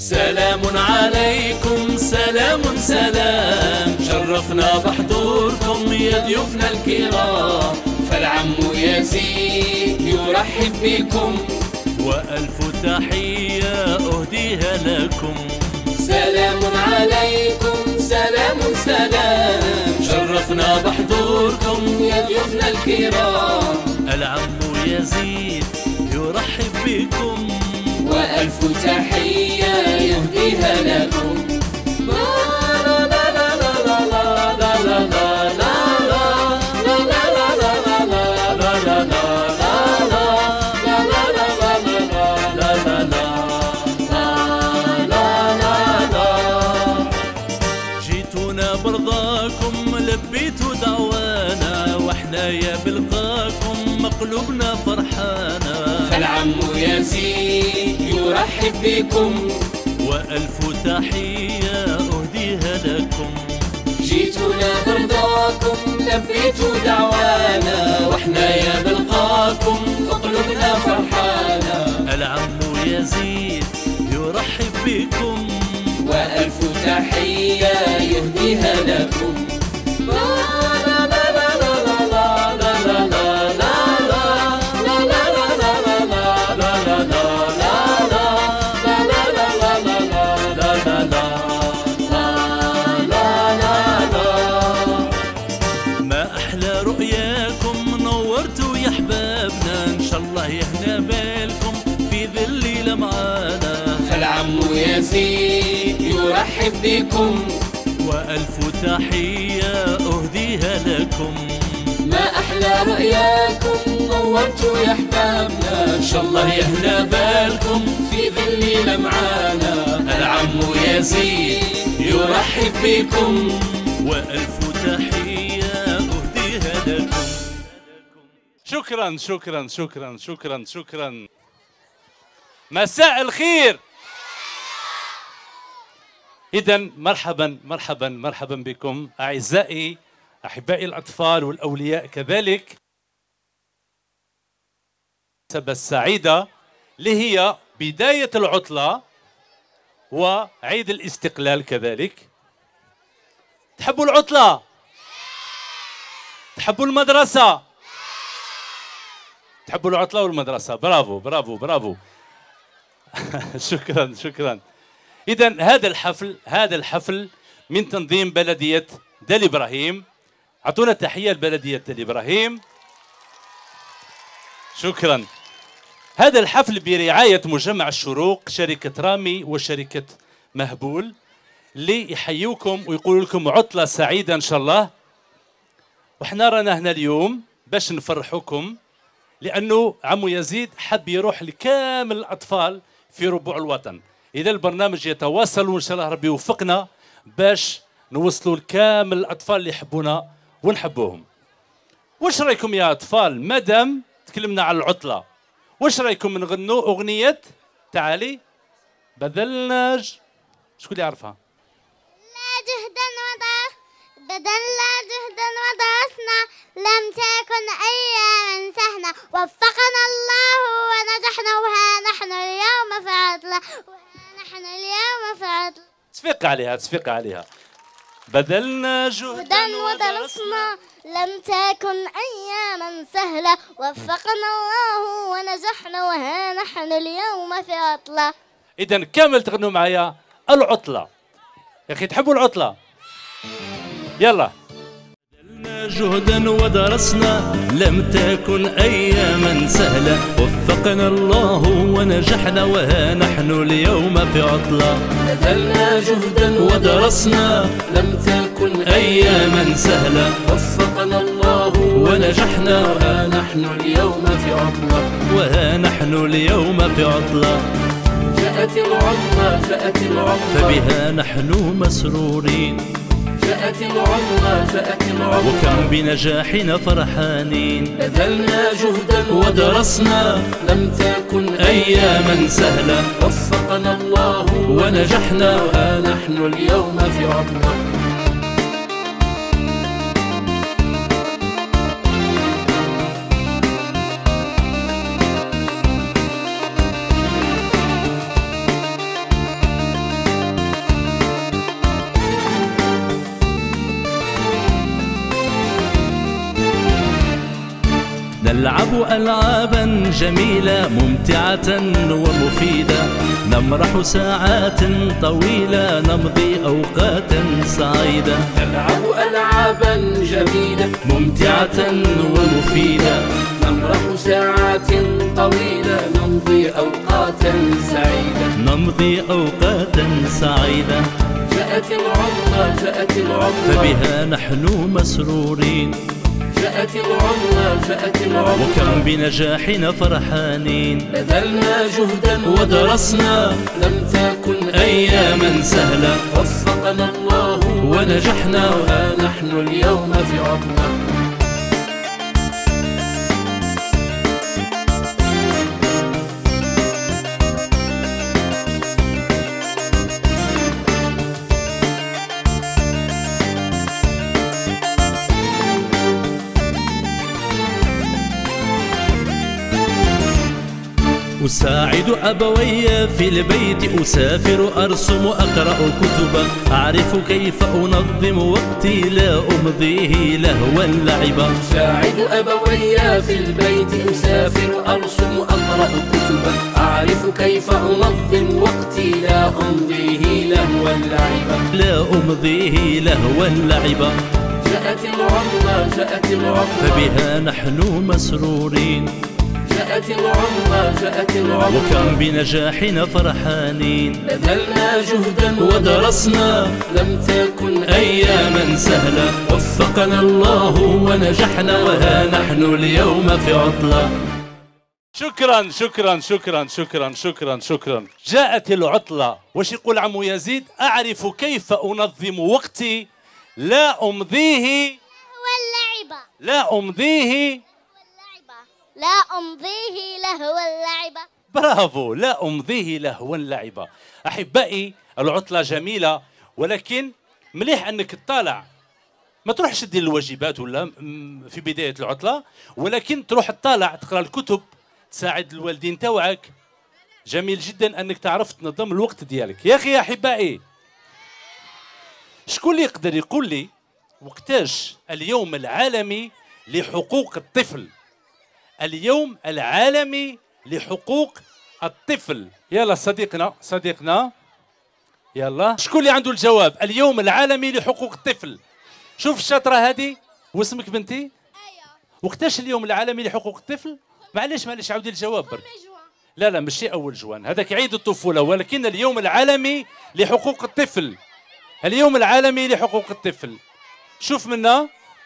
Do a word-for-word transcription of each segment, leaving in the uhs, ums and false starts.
سلام عليكم سلام سلام، شرفنا بحضوركم يا ضيوفنا الكرام، فالعم يزيد يرحب بكم وألف تحية أهديها لكم. سلام عليكم سلام سلام، شرفنا بحضوركم يا ضيوفنا الكرام، العم يزيد يرحب بكم وألف تحية يهديها لكم. جيتونا برضاكم لبيتوا دعوانا، واحنا يا بلقاكم مقلوبنا فرحانا، فالعم يزيد يرحب بكم وألف تحية أهديها لكم. جيتونا برضاكم لبيتوا دعوانا، واحنا يا بلقاكم قلوبنا فرحانا، العم يزيد يرحب بكم وألف تحية يهديها لكم. ما أحلى رؤياكم نورتوا يا حبابنا، إن شاء الله يهنا بالكم في ذي الليلة معانا، فالعم يزيد يرحب بكم وألف تحية أهديها لكم. ما أحلى رؤياكم نورتوا يا أحبابنا، إن شاء الله يهنا بالكم في ذي الليلة معانا، العم يزيد يرحب بكم وألف تحية أهديها لكم. شكرا شكرا شكرا شكرا شكرا. مساء الخير. إذا مرحبا مرحبا مرحبا بكم أعزائي أحبائي الأطفال والأولياء كذلك. المناسبة السعيدة اللي هي بداية العطلة وعيد الاستقلال كذلك. تحبوا العطلة؟ تحبوا المدرسة؟ تحبوا العطلة والمدرسة؟ برافو برافو برافو. شكرا شكرا. إذا هذا الحفل هذا الحفل من تنظيم بلدية دال إبراهيم. أعطونا تحية لبلدية دال إبراهيم. شكرا. هذا الحفل برعاية مجمع الشروق، شركة رامي وشركة مهبول، اللي يحيوكم ويقولوا لكم عطلة سعيدة إن شاء الله. وإحنا رانا هنا اليوم باش نفرحوكم، لأنه عمو يزيد حب يروح لكامل الأطفال في ربوع الوطن. إذا البرنامج يتواصل وإن شاء الله ربي يوفقنا باش نوصلوا لكامل الأطفال اللي يحبونا ونحبوهم. واش رايكم يا أطفال مادام تكلمنا على العطلة، واش رايكم نغنوا أغنية تعالي بذلناج؟ شكون اللي يعرفها؟ لا جهدا وضع بذلنا جهدا ودرسنا، لم تكن أياما سهلة، وفقنا الله ونجحنا، وها نحن اليوم في عطلة، وها نحن اليوم في عطلة. تصفيق عليها تصفيق عليها. بذلنا جهدا ودرسنا، لم تكن أياما سهلة، وفقنا الله ونجحنا، وها نحن اليوم في عطلة. إذا كامل تغنوا معايا العطلة. يا أخي تحبوا العطلة؟ يلا. بذلنا جهدا ودرسنا، لم تكن أياما سهلة، وفقنا الله ونجحنا، وها نحن اليوم في عطلة. بذلنا جهدا ودرسنا، لم تكن أياما سهلة، وفقنا الله ونجحنا، وها نحن اليوم في عطلة. وها نحن اليوم في عطلة. جاءت العطلة جاءت العطلة، فبها نحن مسرورين، جاءت العطلة جاءت العطلة، وكم بنجاحنا فرحانين. بذلنا جهدا ودرسنا، لم تكن أياما سهلة، وفقنا الله ونجحنا، وها نحن اليوم في عطلة. نلعب ألعابا جميلة ممتعة ومفيدة، نمرح ساعات طويلة نمضي أوقاتا سعيدة. نلعب ألعابا جميلة ممتعة ومفيدة، نمرح ساعات طويلة نمضي أوقاتا سعيدة. نمضي أوقاتا سعيدة. جاءت العطلة جاءت العطلة فبها نحن مسرورين، جاءت العطلة جاءت العطلة وكم بنجاحنا فرحانين. بذلنا جهدا ودرسنا لم تكن أياما سهلة، وفقنا الله ونجحنا وها نحن اليوم في عطلة. أساعد أبوي في البيت، أسافر أرسم أقرأ كتبا، أعرف كيف أنظم وقتي لا أمضيه لهوا لعبا. أساعد أبوي في البيت، أسافر أرسم أقرأ كتبا، أعرف كيف أنظم وقتي لا أمضيه لهوا لعبا. لا أمضيه لهوا لعبا. جاءت العطلة جاءت العطلة فبها نحن مسرورين، جاءت العطلة جاءت العطلة وكم بنجاحنا فرحانين. بذلنا جهدا ودرسنا لم تكن أياما سهلة، وفقنا الله ونجحنا وها نحن اليوم في عطلة. شكرا شكرا شكرا شكرا شكرا شكرا. جاءت العطلة، واش يقول عمو يزيد؟ أعرف كيف أنظم وقتي لا أمضيه واللعبة لا أمضيه واللعبة لا أمضيه لهو اللعبة. برافو، لا أمضيه لهوا لعبة. أحبائي العطلة جميلة، ولكن مليح أنك تطالع، ما تروحش تدير الواجبات ولا في بداية العطلة، ولكن تروح تطالع تقرأ الكتب، تساعد الوالدين تاوعك. جميل جدا أنك تعرف تنظم الوقت ديالك. يا أخي يا أحبائي، شكون اللي يقدر يقول لي وقتاش اليوم العالمي لحقوق الطفل؟ اليوم العالمي لحقوق الطفل. يلا صديقنا صديقنا يلا، شكون اللي عنده الجواب؟ اليوم العالمي لحقوق الطفل. شوف الشاطرة هذه، واسمك بنتي؟ أيوة. وقتاش اليوم العالمي لحقوق الطفل؟ معليش معليش عاودي الجواب برك. لا لا ماشي أول جوان، هذاك عيد الطفولة، ولكن اليوم العالمي لحقوق الطفل. اليوم العالمي لحقوق الطفل. شوف منا.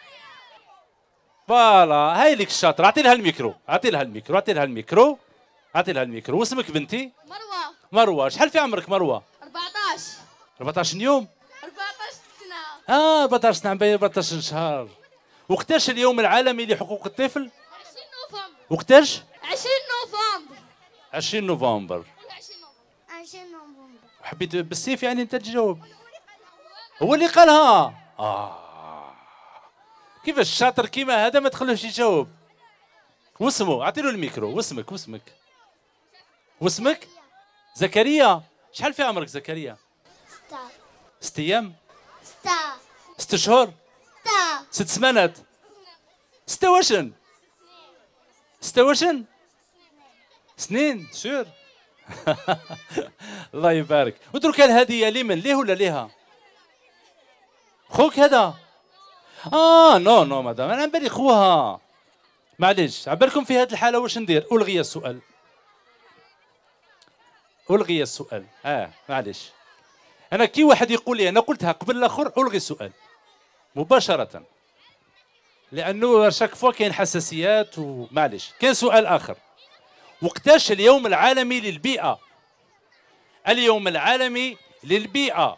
فوالا هاي لك الشاطرة، اعطي لها الميكرو، اعطي لها الميكرو، اعطي لها الميكرو، اعطي لها الميكرو. واسمك بنتي؟ مروة. مروة. شحال في عمرك مروة؟ أربعطاش. أربعطاش يوم؟ أربعطاش سنة. اه أربعطاش سنة، باين أربعطاش شهر. وقتاش اليوم العالمي لحقوق الطفل؟ عشرين نوفمبر. وقتاش؟ عشرين نوفمبر. عشرين نوفمبر. عشرين نوفمبر. عشرين نوفمبر. حبيت بالسيف يعني انت تجاوب. هو اللي قالها. اه كيفاش الشاطر كيما هذا ما تخلوش يجاوب؟ واسمه، اعطي له الميكرو. واسمك واسمك واسمك؟ زكريا. شحال في عمرك زكريا؟ ستة. ست ايام؟ ستة. ست شهور؟ ستة. ست سمانات؟ ستة واشن؟ ستة واشن؟ سنين سور. الله يبارك. اترك الهدية لمن؟ ليه ولا ليها؟ خوك هذا؟ اه نو نو مدام، انا بالي خوها. معليش عبالكم في هذه الحالة واش ندير؟ ألغي السؤال. ألغي السؤال. اه معليش. أنا كي واحد يقول لي أنا قلتها قبل الآخر ألغي السؤال مباشرة، لأنه شاك فوا كاين حساسيات ومعليش. كاين سؤال آخر. وقتاش اليوم العالمي للبيئة؟ اليوم العالمي للبيئة.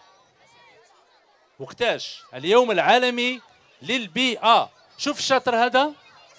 وقتاش اليوم العالمي للبيئة؟ شوف الشاطر هذا.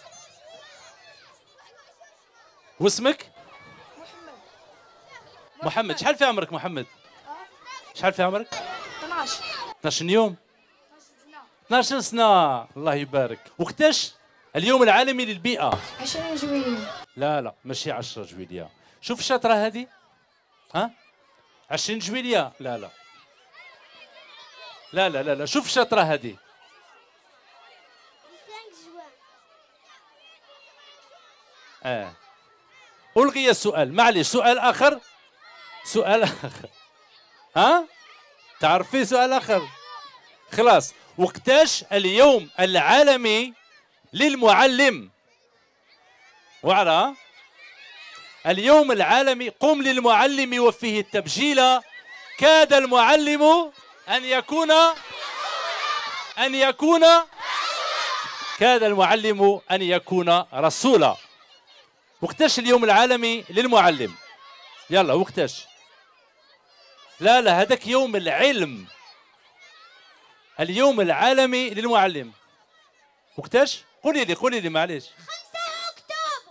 واسمك؟ محمد. محمد. شحال في عمرك محمد؟ شحال في عمرك؟ اثناش. اثناش يوم؟ اثناش سنة. الله يبارك. وقتاش اليوم العالمي للبيئة؟ عشرين جويلية. لا لا ماشي عشرة جويلية. شوف الشاطرة هذه. ها؟ عشرين جويلية؟ لا لا لا لا لا لا. شوف الشاطرة هذه. اه ألغي السؤال، معلش سؤال آخر، سؤال آخر. ها؟ تعرفي سؤال آخر؟ خلاص، وقتاش اليوم العالمي للمعلم؟ وعلى اليوم العالمي قم للمعلم وفيه التبجيل، كاد المعلم أن يكون أن يكون كاد المعلم أن يكون رسولا. وقتاش اليوم العالمي للمعلم؟ يلا وقتاش؟ لا لا هذاك يوم العلم. اليوم العالمي للمعلم وقتاش؟ قولي لي قولي لي معليش. خمسة أكتوبر.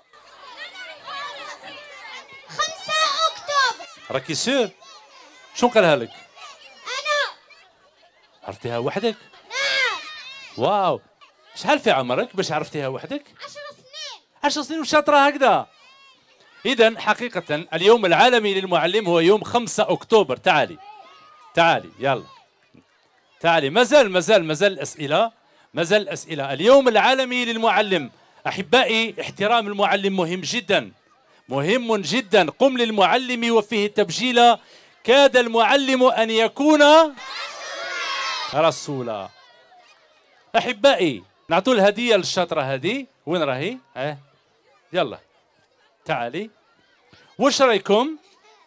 خمسة أكتوبر. راكي سير؟ شو قالها لك؟ أنا. عرفتيها وحدك؟ نعم. واو، شحال في عمرك باش عرفتيها وحدك؟ عشر سنين. عشر سنين وشاطرة هكذا. إذا حقيقة اليوم العالمي للمعلم هو يوم خمسة أكتوبر. تعالي تعالي يلا تعالي، مازال مازال مازال الأسئلة، مازال الأسئلة. اليوم العالمي للمعلم أحبائي، احترام المعلم مهم جدا، مهم جدا. قم للمعلم وفيه التبجيل، كاد المعلم أن يكون رسولا. أحبائي نعطوا الهدية للشاطرة هذه، وين راهي؟ اه يلا تعالي، واش رايكم؟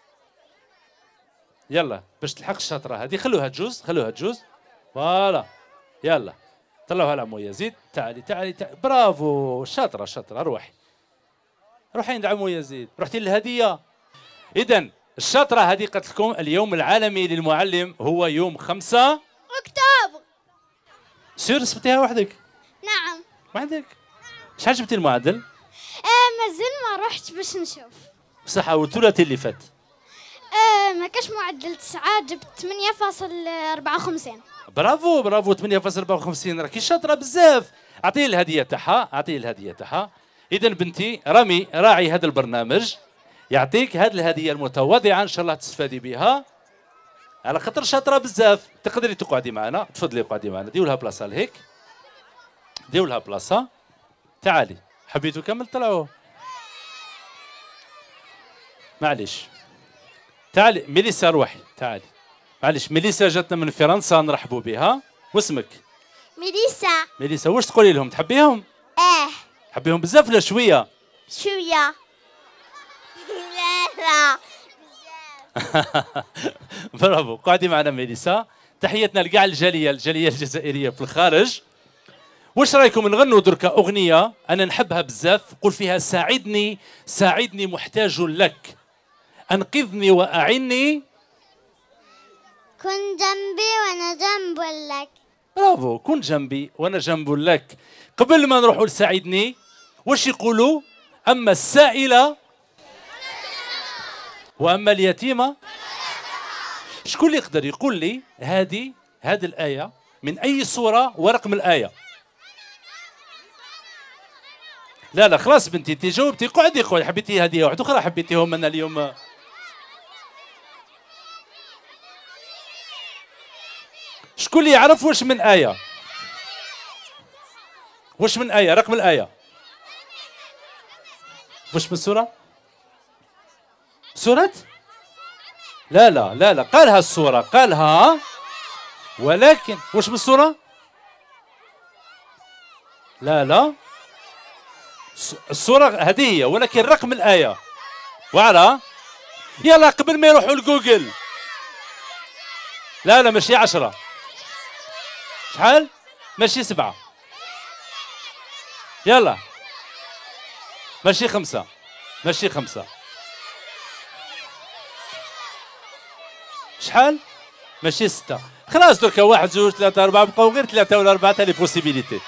يلا باش تلحق الشاطرة هذه، خلوها تجوز خلوها تجوز. فوالا يلا طلعوها لعمو يزيد. تعالي تعالي, تعالي. برافو، شاطرة شاطرة. روحي روحي عند عمو يزيد، رحتي للهدية. إذا الشاطرة هذه قالت لكم اليوم العالمي للمعلم هو يوم خمسة أكتوبر. سير سبتيها وحدك؟ نعم. وحدك؟ شحال جبتي المعدل؟ آه مازال ما رحت باش نشوف. بصحة والثلاثي اللي فات. آه ما كاش معدل تسعة، جبت ثمانية فاصل أربعة وخمسين. برافو برافو، ثمانية فاصل أربعة وخمسين، راكي شاطرة بزاف. أعطيه الهدية تاعها، أعطيه الهدية تاعها. إذا بنتي رامي راعي هذا البرنامج يعطيك هذه الهدية المتواضعة، إن شاء الله تستفادي بها على خاطر شاطرة بزاف. تقدري تقعدي معنا، تفضلي قعدي معنا، ديولها بلاصة لهيك، ديولها بلاصة. تعالي، حبيتوا كمل طلعوه. معليش تعالي ميليسا، روحي تعالي. معليش ميليسا جاتنا من فرنسا، نرحبوا بها. واسمك؟ ميليسا. ميليسا، واش تقولي لهم؟ تحبيهم؟ اه تحبيهم بزاف ولا شوية؟ شوية. لا لا برافو، قعدي معنا ميليسا. تحياتنا لكاع الجالية الجالية الجزائرية في الخارج. واش رايكم نغنوا دركا أغنية أنا نحبها بزاف، قول فيها ساعدني ساعدني محتاج لك، أنقذني وأعني، كن جنبي وانا جنب لك. برافو، كن جنبي وانا جنب لك. قبل ما نروحوا لساعدني واش يقولوا؟ اما السائله واما اليتيمه. شكون اللي يقدر يقول لي هذه هذه الايه من اي سوره ورقم الايه؟ لا لا خلاص بنتي انت جاوبتي، قعدي قعدي. حبيتي هديه واحده اخرى حبيتيهم انا اليوم؟ شكون اللي يعرف واش من آية؟ واش من آية؟ رقم الآية واش من سورة؟ سورة؟ لا لا لا لا قالها السورة قالها، ولكن واش من سورة؟ لا لا السورة هذه هي، ولكن رقم الآية. وعلى يلا قبل ما يروحوا لجوجل. لا لا ماشي عشرة، شحال؟ ماشي سبعة، يلا ماشي خمسة، ماشي خمسة، شحال؟ ماشي ستة. خلاص دركا واحد زوج ثلاثة أربعة، بقاو غير ثلاثة ولا أربعة تاع لي بوسيبيليتي.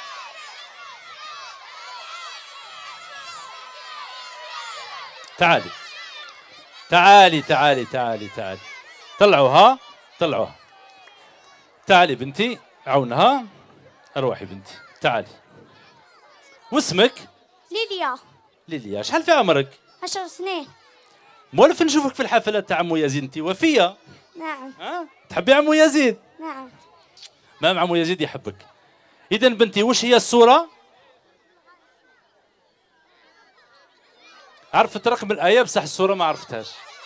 تعالي تعالي تعالي تعالي تعالي، طلعوها طلعوها. تعالي بنتي عونها، اروحي بنتي تعالي. واسمك؟ ليليا. ليليا، شحال في عمرك؟ عشر سنين. مولف نشوفك في الحفلات تاع عمو يزيد، انت وفيه. نعم. ها تحبي عمو يزيد؟ نعم. مام عمو يزيد يحبك. اذا بنتي وش هي السوره؟ عرفت رقم الآية بصح الصورة ما عرفتهاش.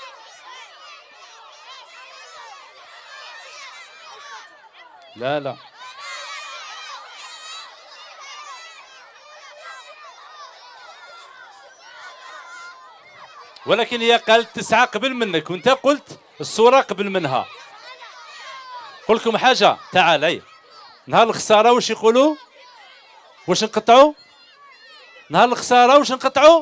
لا لا ولكن هي قالت تسعة قبل منك وانت قلت الصورة قبل منها. قل لكم حاجة، تعال هي نهار الخسارة واش يقولوا؟ واش نقطعوا؟ نهار الخسارة واش نقطعوا؟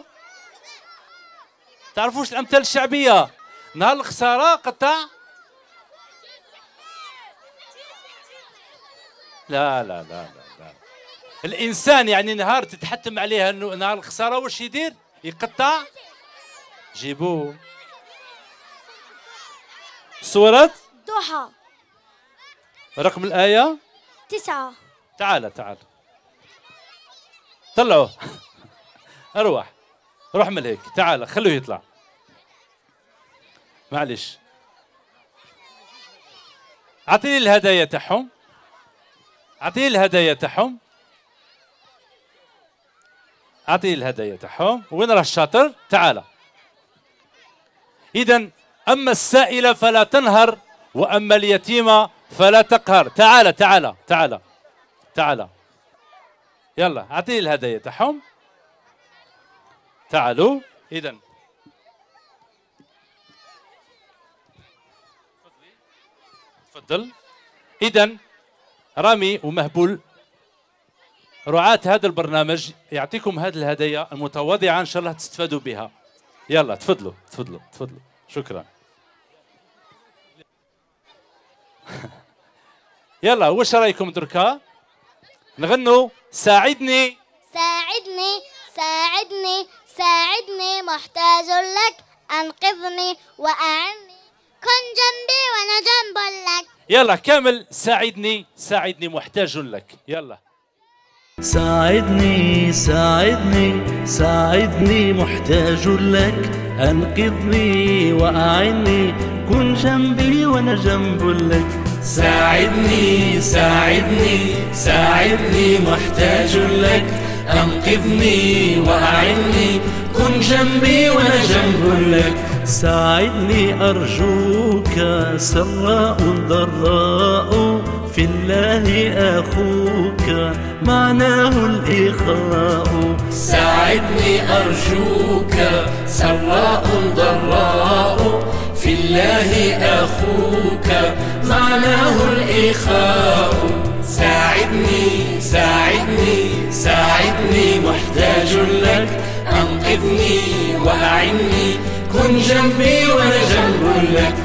تعرفوش الأمثال الشعبية؟ نهار الخسارة قطع. لا لا لا لا لا الإنسان يعني نهار تتحتم عليه انه نهار الخسارة واش يدير؟ يقطع. جيبوه. سورة ضحى. رقم الآية تسعة. تعال تعال طلعوه. اروح روح من هيك، تعال خلوه يطلع معلش. اعطيني الهدايا تاعهم، اعطيني الهدايا تاعهم، اعطيني الهدايا تاعهم. وين راه الشاطر؟ تعال. إذن أما السائلة فلا تنهر وأما اليتيمة فلا تقهر. تعال تعال تعال تعال يلا أعطيني الهدايا تاعهم. تعالوا. إذن تفضل. إذن رامي ومهبول رعاة هذا البرنامج يعطيكم هذه الهدايا المتواضعة إن شاء الله تستفادوا بها. يلا تفضلوا تفضلوا تفضلوا. شكرا. يلا واش رايكم دركا نغنوا ساعدني ساعدني ساعدني ساعدني محتاج لك أنقذني وأعني كن جنبي وأنا جنب لك. يلا كامل ساعدني ساعدني محتاج لك. يلا ساعدني ساعدني ساعدني محتاج لك أنقذني وأعني كن جنبي وأنا جنب لك. ساعدني ساعدني ساعدني محتاج لك أنقذني وأعني كن جنبي وأنا جنب لك. ساعدني أرجوك سراء ضراء في الله أخوك معناه الإخاء. ساعدني أرجوك سراء ضراء في الله أخوك معناه الإخاء. ساعدني ساعدني ساعدني محتاج لك أنقذني وأعني كن جنبي وأنا جنب لك.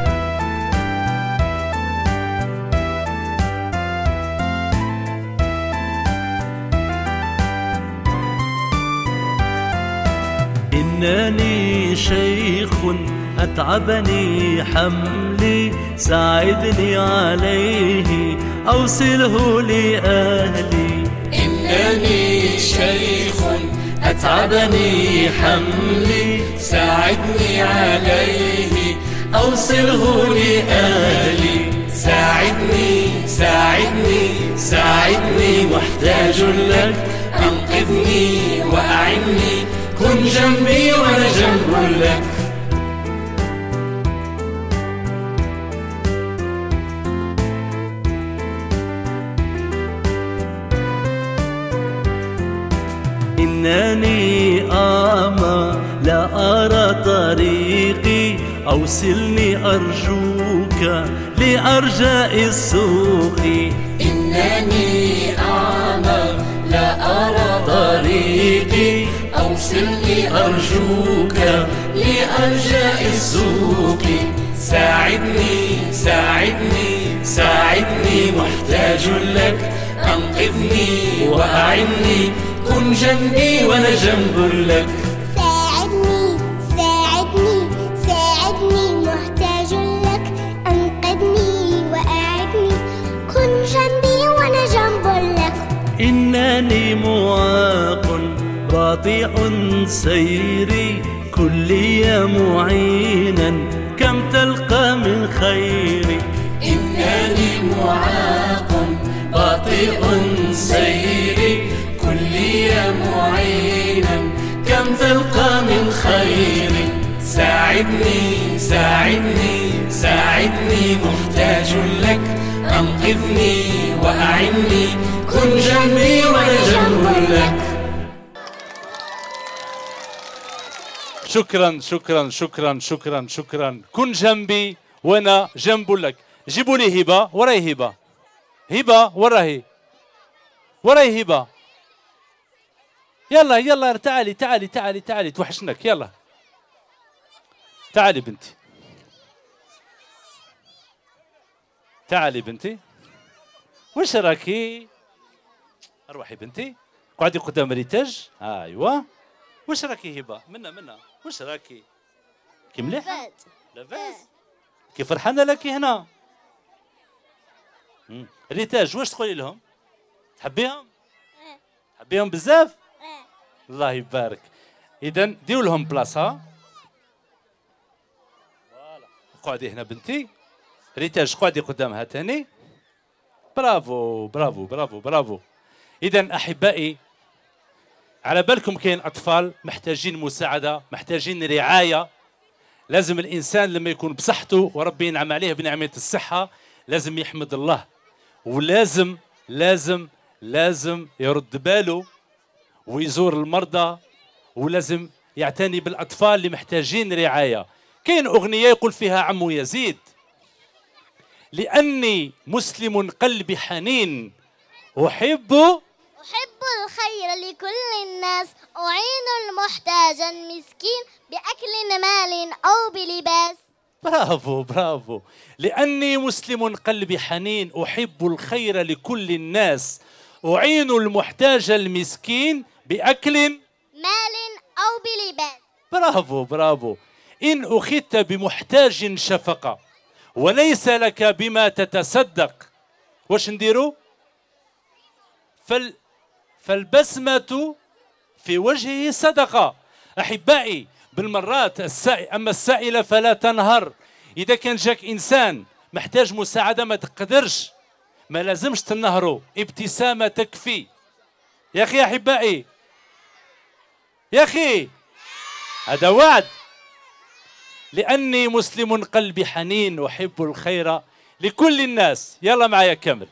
إنني شيخ أتعبني حملي ساعدني عليه أوصله لأهلي. إنني شيخ أتعبني حملي ساعدني عليه أوصله لأهلي. ساعدني ساعدني ساعدني محتاج لك أنقذني وأعني كن جنبي وأنا جنب لك. إنني أعمى لا أرى طريقي أوصلني أرجوك لأرجاء السوق. إنني أعمى لا أرى طريقي أوصلني أرجوك لأرجاء السوق. ساعدني ساعدني ساعدني محتاج لك أنقذني وأعني كن جنبي وأنا جنب لك. ساعدني ساعدني ساعدني محتاج لك أنقذني وأعني كن جنبي وأنا جنب لك. إنني معاق باطئ سيري كلي معينا كم تلقى من خيري. إنني معاق باطئ سيري كلي معينا كم لم تلقى من خير. ساعدني ساعدني ساعدني محتاج لك، أنقذني وأعني، كن جنبي وأنا جنب لك. شكرا شكرا شكرا شكرا شكرا. كن جنبي وانا جنب لك. جيبوا لي هبه. وراي هبه. هبه وراهي. وراي هبه. يلا يلا تعالي تعالي تعالي تعالي توحشنك. يلا تعالي بنتي. تعالي بنتي. وش راكي؟ اروحي بنتي. قعدي قدام ريتاج. ايوا. وش راكي هبه؟ منا منا. وش راكي؟ كي مليحه؟ لاباس؟ كي فرحانه لكي هنا؟ مم. ريتاج واش تقولي لهم؟ تحبيهم؟ تحبيهم بزاف؟ الله يبارك. اذا ديروا لهم بلاصه. فوالا. قعدي هنا بنتي. ريتاج قعدي قدامها تاني. برافو برافو برافو برافو. اذا احبائي، على بالكم كاين اطفال محتاجين مساعده، محتاجين رعايه. لازم الانسان لما يكون بصحته وربي ينعم عليه بنعمه الصحه لازم يحمد الله، ولازم لازم لازم يرد باله ويزور المرضى، ولازم يعتني بالاطفال اللي محتاجين رعايه. كاين اغنيه يقول فيها عمو يزيد: لاني مسلم قلبي حنين احب أحب الخير لكل الناس، أعين المحتاج المسكين بأكل مال أو بلباس. برافو برافو. لأني مسلم قلبي حنين أحب الخير لكل الناس، أعين المحتاج المسكين بأكل مال أو بلباس. برافو برافو. إن أخذت بمحتاج شفقة وليس لك بما تتصدق، واش نديرو؟ فال فالبسمة في وجهه صدقة. أحبائي، بالمرات السائل، أما السائلة فلا تنهر. إذا كان جاك إنسان محتاج مساعدة ما تقدرش، ما لازمش تنهره، ابتسامة تكفي. يا أخي يا أحبائي، يا أخي هذا وعد. لأني مسلم قلبي حنين أحب الخير لكل الناس. يلا معايا كامل.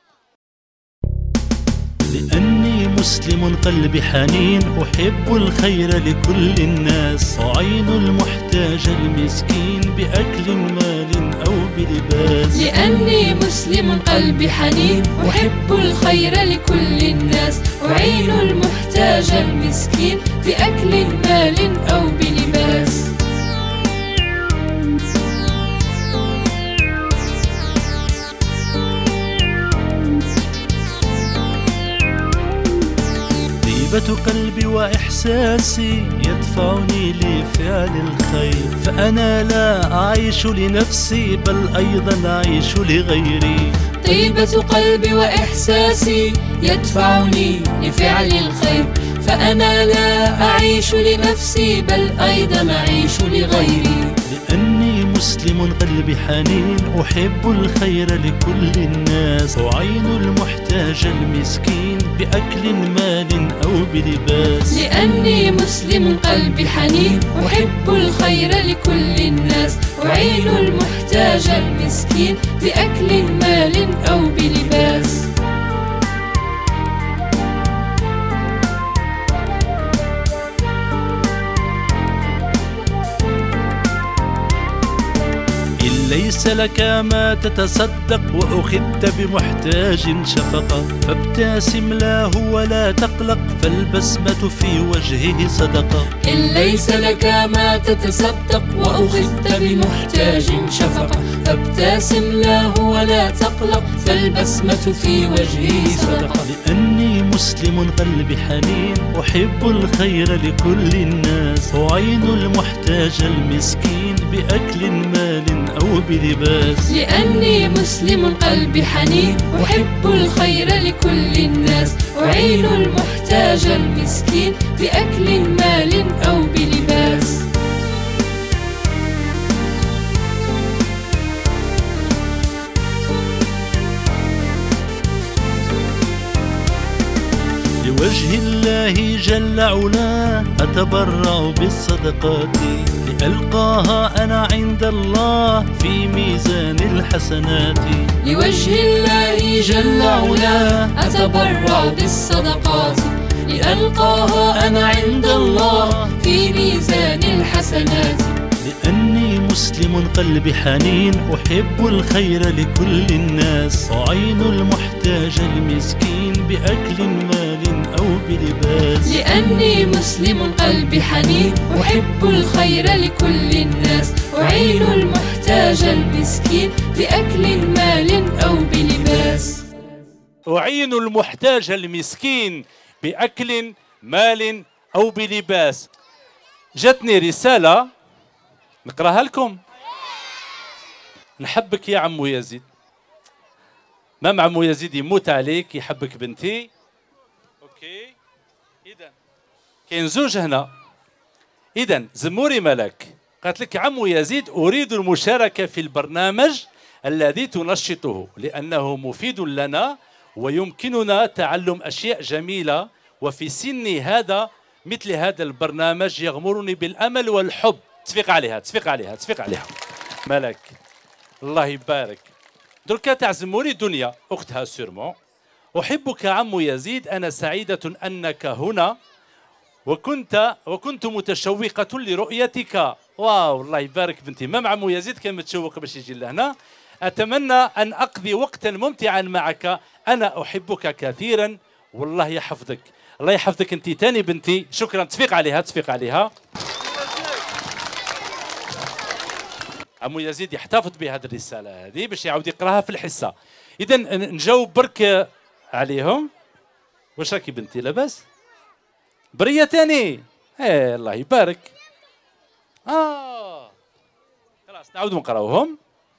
لأني مسلم قلبي حنين أحب الخير لكل الناس، أعين المحتاج المسكين بأكل مال أو بلباس. لأني مسلم قلبي حنين أحب الخير لكل الناس، أعين المحتاج المسكين بأكل مال أو بلباس. طيبة قلبي وإحساسي يدفعني لفعل الخير، فأنا لا أعيش لنفسي بل أيضا أعيش لغيري. طيبة قلبي وإحساسي يدفعني لفعل الخير، فأنا لا أعيش لنفسي بل أيضا أعيش لغيري. لأني مسلم قلبي حنين أحب الخير لكل الناس، أعين المحتاج المسكين بأكل مال أو بلباس. لأني مسلم قلبي حنين أحب الخير لكل الناس، أعين المحتاج المسكين بأكل مال أو بلباس. ليس لك ما تتصدق وأخذت بمحتاج شفقة، فابتسم له ولا تقلق فالبسمة في وجهه صدقة. إن ليس لك ما تتصدق وأخذت بمحتاج شفقة، فابتسم له ولا تقلق فالبسمة في وجهه صدقة. لأني مسلم قلبي حنين أحب الخير لكل الناس، أعين المحتاج المسكين بأكل مال أو بلباس. لأني مسلم قلبي حنين أحب الخير لكل الناس، أعين المحتاج المسكين بأكل مال أو بلباس. لوجه الله الله جل علاه أتبرع بالصدقات لألقاها أنا عند الله في ميزان الحسنات. لوجه الله جل علاه أتبرع بالصدقات لألقاها أنا عند الله في ميزان الحسنات. لأني مسلم قلبي حنين أحب الخير لكل الناس أعين المحتاج المسكين بأكل مال أو بلباس. لأني مسلم قلبي حنين أحب الخير لكل الناس أعين المحتاج المسكين بأكل مال أو بلباس. أعين المحتاج المسكين بأكل مال أو بلباس. جاتني رسالة نقراها لكم. نحبك يا عمو يزيد، مام عمو يزيد يموت عليك، يحبك بنتي. اوكي اذا كاين زوج هنا. اذا زموري ملك قالت لك عمو يزيد اريد المشاركه في البرنامج الذي تنشطه لانه مفيد لنا ويمكننا تعلم اشياء جميله، وفي سني هذا مثل هذا البرنامج يغمرني بالامل والحب. تصفيق عليها تصفيق عليها تصفيق عليها ملك، الله يبارك. دركا تعزموني دنيا اختها سيرمون. احبك عمو يزيد، انا سعيده انك هنا وكنت وكنت متشوقه لرؤيتك. واو الله يبارك بنتي. مام عمو يزيد كان متشوق باش يجي لهنا. اتمنى ان اقضي وقتا ممتعا معك، انا احبك كثيرا والله يحفظك. الله يحفظك انت تاني بنتي. شكرا. تصفيق عليها تصفيق عليها. عمو يزيد يحتفظ بهذه الرسالة هذه باش يعاود يقراها في الحصة. إذا نجاوب برك عليهم. واش راكي بنتي لاباس؟ برية تاني. ايه الله يبارك. اه خلاص نعاود نقراوهم.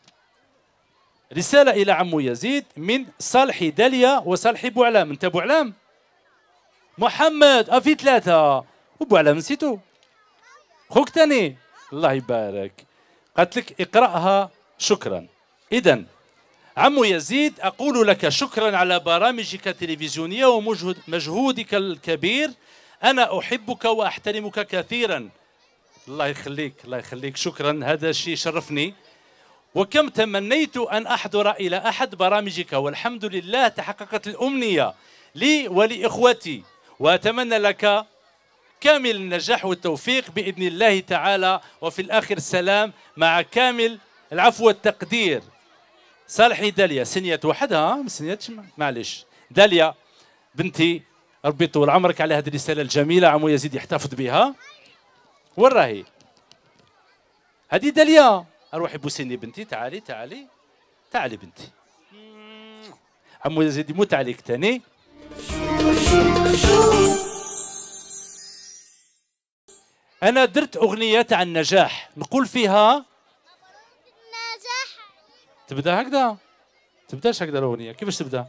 رسالة إلى عمو يزيد من صالحي داليا وصالحي بوعلام. أنت بوعلام؟ محمد. اه في ثلاثة. وبوعلام نسيتو. خوك تاني. الله يبارك. قالت لك اقرأها. شكرا. إذن عمو يزيد أقول لك شكرا على برامجك التلفزيونية ومجهودك الكبير. أنا أحبك وأحترمك كثيرا. الله يخليك الله يخليك. شكرا، هذا الشيء شرفني. وكم تمنيت أن أحضر إلى أحد برامجك والحمد لله تحققت الأمنية لي ولإخوتي، وأتمنى لك كامل النجاح والتوفيق بإذن الله تعالى، وفي الآخر السلام مع كامل العفو والتقدير. صالحي داليا سنيت وحدها ما سنيتش معلش. داليا بنتي ربي طول عمرك على هذه الرسالة الجميلة، عمو يزيد يحتفظ بها. وين راهي؟ هذه داليا. أروحي بوسيني بنتي. تعالي تعالي تعالي بنتي. عمو يزيد يموت عليك تاني. أنا درت أغنية عن النجاح نقول فيها نجاح. تبدا هكذا؟ تبداش هكذا الأغنية. كيفاش تبدا؟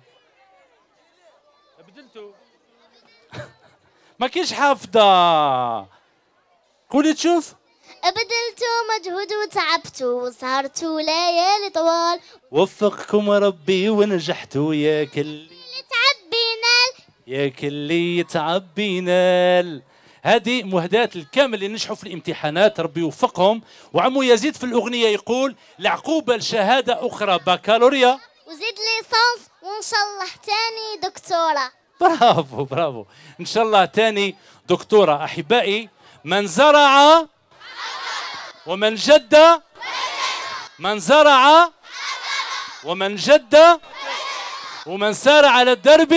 بدلتو. ما كاينش حافظة. قولي تشوف. بذلت مجهود وتعبت وسهرت ليالي طوال، وفقكم ربي ونجحتوا يا كل اللي تعب بينال يا كل يتعب بينال. هذه مهداة الكامل اللي نجحوا في الامتحانات ربي يوفقهم. وعمو يزيد في الأغنية يقول لعقوبة لشهادة أخرى بكالوريا وزيد ليسانس وإن شاء الله تاني دكتورة. برافو برافو. إن شاء الله تاني دكتورة. أحبائي، من زرع ومن جد، من زرع ومن جد ومن سار على الدرب.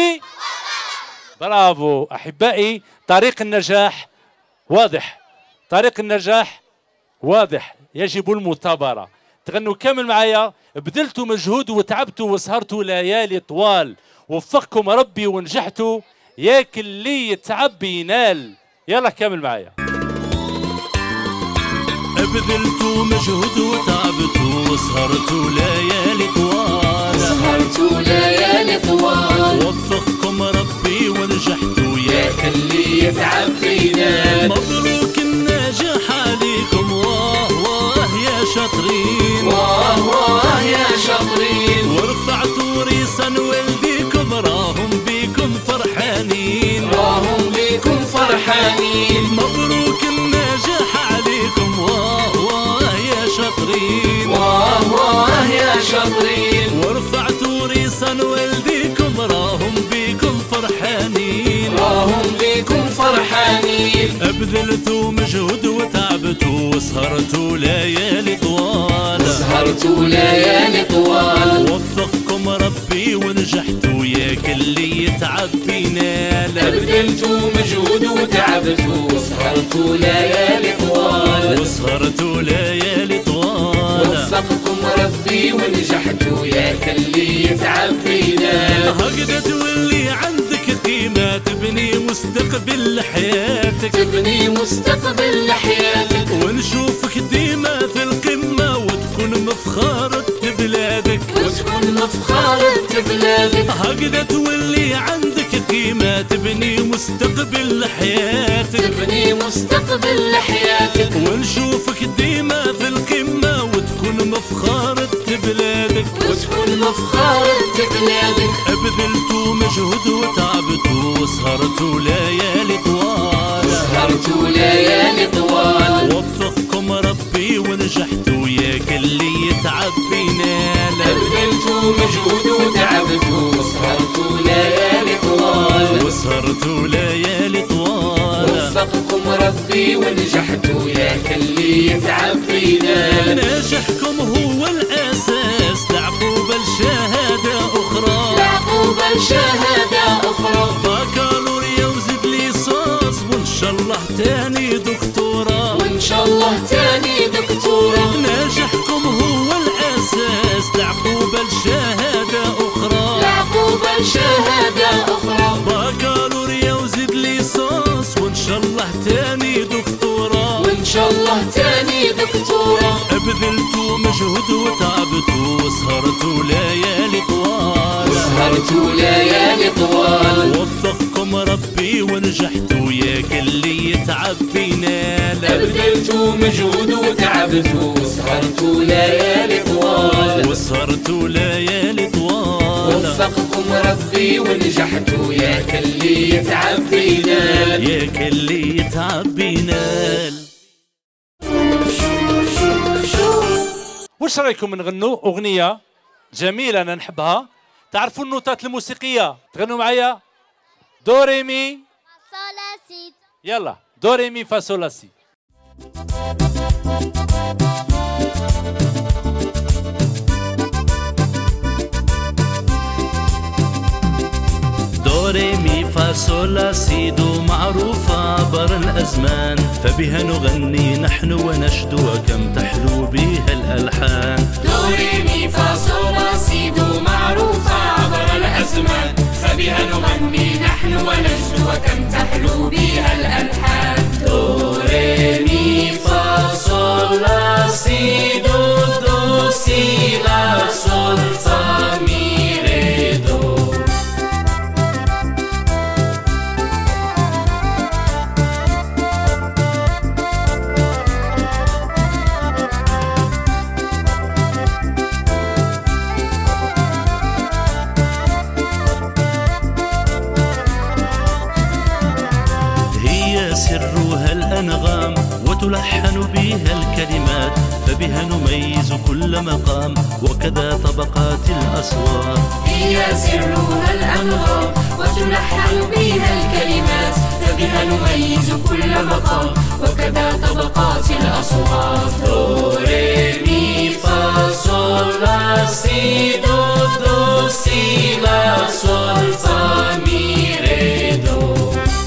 برافو أحبائي. طريق النجاح واضح، طريق النجاح واضح، يجب المثابرة. تغنوا كامل معايا. بذلتوا مجهود وتعبتوا وسهرتوا ليالي طوال، وفقكم ربي ونجحتوا ياك اللي يتعب ينال. يلا كامل معايا. بذلتوا مجهود وتعبتوا وسهرتوا ليالي طوال، سهرتوا ليالي طوال، وفقكم ربي ونجحتوا ياك اللي يتعب ينال. مبروك النجاح عليكم. واه واه يا شاطرين، واه واه يا شاطرين، ورفعتوا ريسا والديكم راهم بيكم فرحانين، راهم بيكم فرحانين. مبروك النجاح عليكم واه واه يا شاطرين، واه واه يا شاطرين. ورفعتوا ريصان والديكم راهم بيكم فرحانين، راهم بيكم فرحانين. أبذلتوا مجهود وتعبتوا وسهرتوا ليالي طوال، سهرتوا ليالي طوال. وفقكم ربي ونجحتوا يا كل يتعب بينال. أبذلتوا مجهود وتعبتوا وسهرتوا ليالي طوال، وسهرتوا ليالي طوال. وفقكم ربي ونجحتوا يا كل يتعب بينال. هكذا تولي عندك قيمة تبني مستقبل حياتك، تبني مستقبل لحياتك. ونشوفك ديما في القمة وتكون مفخرة بلادك، وتكون مفخرة بلادك. هكذا تولي عندك قيمة تبني مستقبل حياتك، تبني مستقبل لحياتك. ونشوفك ديما في القمة وتكون مفخرة بلادك، وتكون مفخرة بلادك. أبذلتوا مجهود وتعبتوا وسهرتوا ليالي طوال، سهرتوا ليالي طوال. وفقكم ربي ونجحتوا يا كل يتعب بينال. أبذلتوا مجهود وتعبتوا وسهرتوا ليالي طوال، وسهرتوا ليالي طوال. وفقكم ربي ونجحتوا يا كل يتعب بينال. نجاحكم هو الأساس لعقوبة لشهادة أخرى، لعقوبة لشهادة أخرى. بكالوريا وزيد ليسانس وإن شاء الله تاني دكتوراه، وإن شاء الله تاني دكتورة. نجاحكم هو الأساس لعقوبة لشهادة أخرى، لعقوبة لشهادة أخرى. بكالوريا وزيد ليسانس وإن شاء الله تاني دكتوراه، وإن شاء الله تاني دكتورة. أبذلتوا مجهود وتعبتوا وسهرتوا ليالي طوال، سهرتوا ليالي طوال. وفقكم ربي ونجحتوا يا كل يتعب بينال. أبذلتوا مجهود وتعبتوا وسهرتوا ليالي طوال، وسهرتوا ليالي طوال. وفقكم ربي ونجحتوا يا كل يتعب بينال. يا كل يتعب بينال. واش رايكم نغنوا اغنيه جميله انا نحبها؟ تعرفوا النوتات الموسيقيه؟ تغنوا معايا دو ري مي صولا سي. يلا دو ري مي فا صول لا سي. دو ري مي فا صول لا سي دو معروفة عبر الأزمان، فبها نغني نحن ونشد وكم تحلو بها الألحان. دو ري مي فا صول لا سي دو معروفة عبر الأزمان، فبها نغني نحن ونجد وكم تحلو بها الألحان. دو ري مي فا صول لا سي دو دو سي لا صول فا مي ري دو. سرها الأنغام وتلحن بها الكلمات، فبها نميز كل مقام وكذا طبقات الأصوات. هي سرها الأنغام وتلحن بها الكلمات، فبها نميز كل مقام وكذا طبقات الأصوات. دو ري مي فا صول لا سي دو دو سي لا صول فا مي ري دو.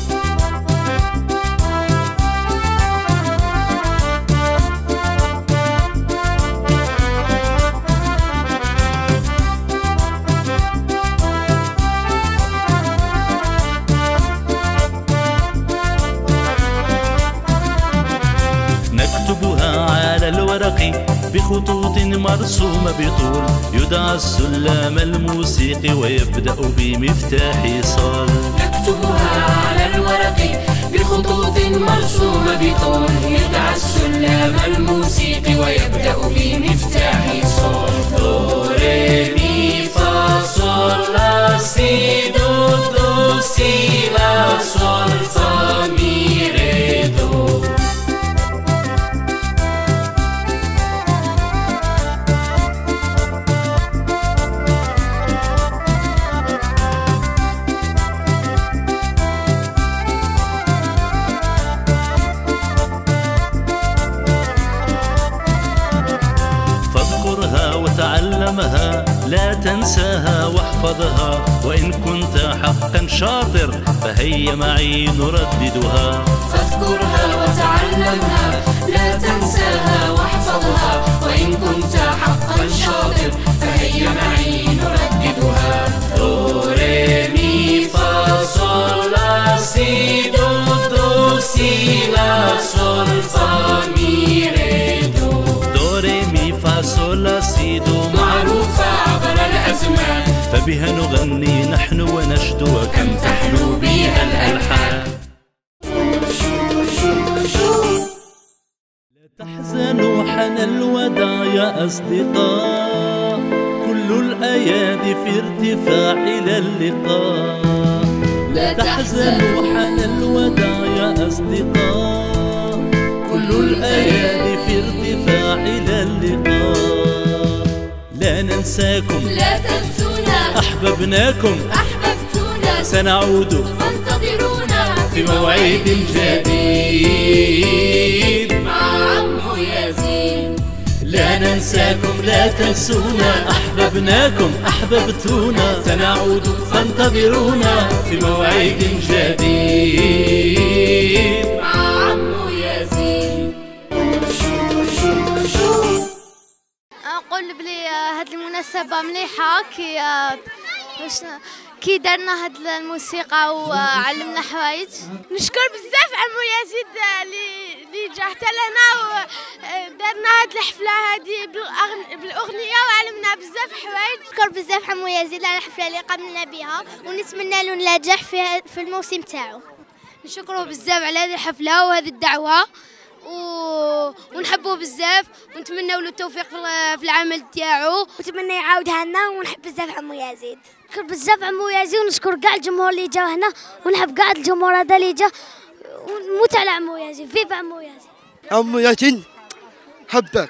نكتبها على الورق بخطوط مرسومة بطول، يدعى السلام الموسيقي ويبدأ بمفتاح صول. نكتبها على الورق بخطوط مرسومة بطول، يدعى السلام الموسيقي ويبدأ بمفتاح صول. دو ري مي فا صول لا سي دو دو سي لا صول فا مي وتعلمها، لا تنساها واحفظها، وإن كنت حقا شاطر فهيا معي نرددها. فاذكرها وتعلمها، لا تنساها واحفظها، وإن كنت حقا شاطر فهيا معي نرددها. دو ري مي فا صول لا سي دو دو سي لا صول فا مي ري دو. دو ري مي فا صول لا سي دو معروفة عبر الأزمان، فبها نغني نحن ونشدو، كم تحلو بها الألحان. لا تحزنوا حان الوداع يا أصدقاء، كل الأيادي في ارتفاع إلى اللقاء. لا تحزنوا حان الوداع يا أصدقاء، كل الأيادي في ارتفاع إلى اللقاء. لا ننساكم، لا تنسونا، أحببناكم، أحببتونا، سنعود فانتظرونا في موعد جديد مع عمو يزيد. لا ننساكم، لا تنسونا، أحببناكم، أحببتونا، سنعود فانتظرونا في موعد جديد مع عمو يزيد. أقول بلي هاد المناسبة مليحة كي باش كي درنا هاد الموسيقى وعلمنا حوايج. نشكر بزاف عمو يزيد اللي اللي جا حتى لهنا ودرنا هاد الحفلة هادي بالأغنية وعلمنا بزاف حوايج. نشكر بزاف عمو يزيد على الحفلة اللي قمنا بها ونتمنى له النجاح في في الموسم تاعو. نشكره بزاف على هذه الحفلة وهذه الدعوة و... ونحبوه بزاف ونتمنى له التوفيق في العمل تاعو، ونتمنى يعاودها لنا. ونحب بزاف عمو يزيد، نشكر بزاف عمو يزيد، ونشكر كاع الجمهور اللي جا هنا، ونحب كاع الجمهور هذا اللي جا، ونموت على عمو يزيد. فيفا عمو يزيد. عمو يزيد حبك.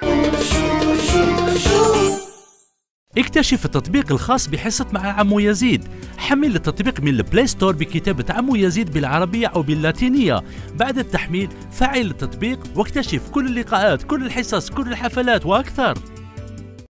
اكتشف التطبيق الخاص بحصة مع عمو يزيد. حمل التطبيق من البلاي ستور بكتابة عمو يزيد بالعربية أو باللاتينية. بعد التحميل فعل التطبيق واكتشف كل اللقاءات، كل الحصص، كل الحفلات وأكثر.